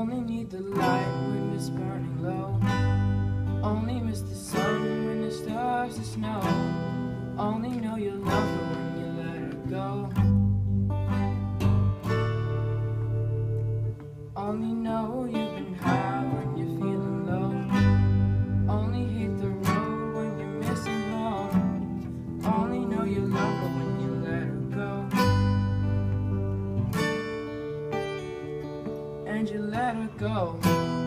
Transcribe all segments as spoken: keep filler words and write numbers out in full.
Only need the light when it's burning low. Only miss the sun when the stars are snow. Only know you love her when you let her go. Only know you've been high when you're feeling low. Only hate the road when you're missing home. Only know you love her when you let her go. And you let her go.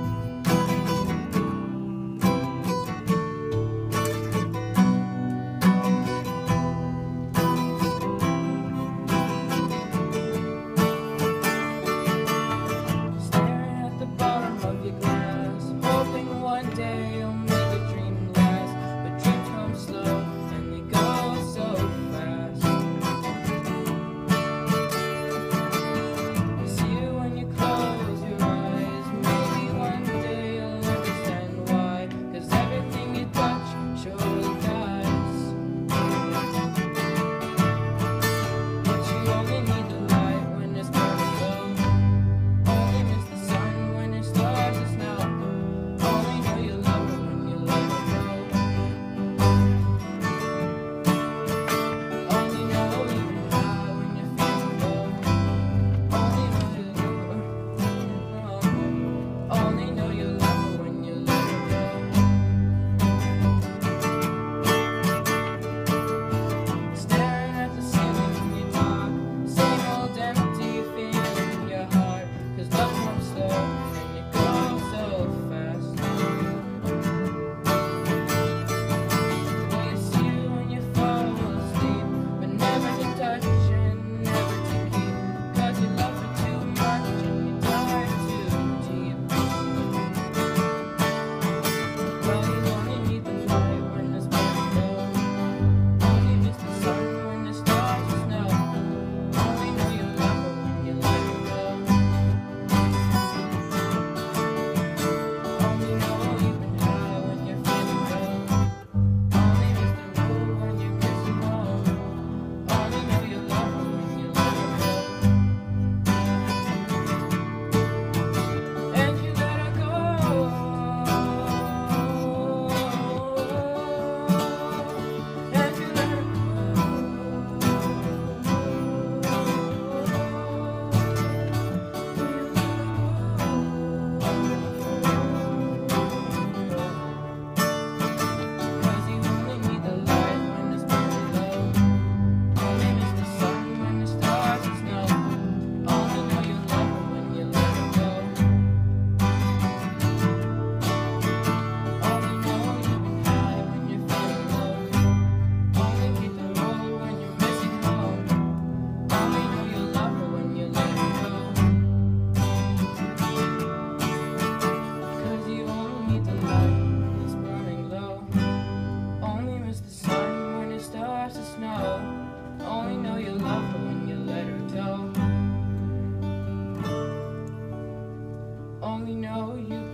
Only know you love her when you let her go. Only know you